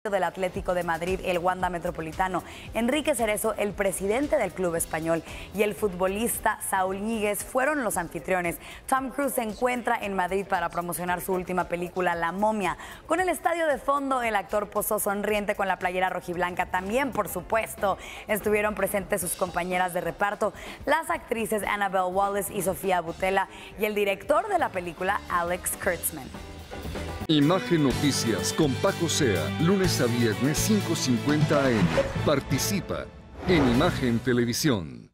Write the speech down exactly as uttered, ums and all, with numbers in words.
del Atlético de Madrid, el Wanda Metropolitano. Enrique Cerezo, el presidente del club español, y el futbolista Saúl Ñíguez fueron los anfitriones. Tom Cruise se encuentra en Madrid para promocionar su última película, La Momia. Con el estadio de fondo, el actor posó sonriente con la playera rojiblanca. También, por supuesto, estuvieron presentes sus compañeras de reparto, las actrices Annabelle Wallis y Sofía Boutella, y el director de la película, Alex Kurtzman. Imagen Noticias con Paco Sea, lunes a viernes cinco cincuenta a eme. Participa en Imagen Televisión.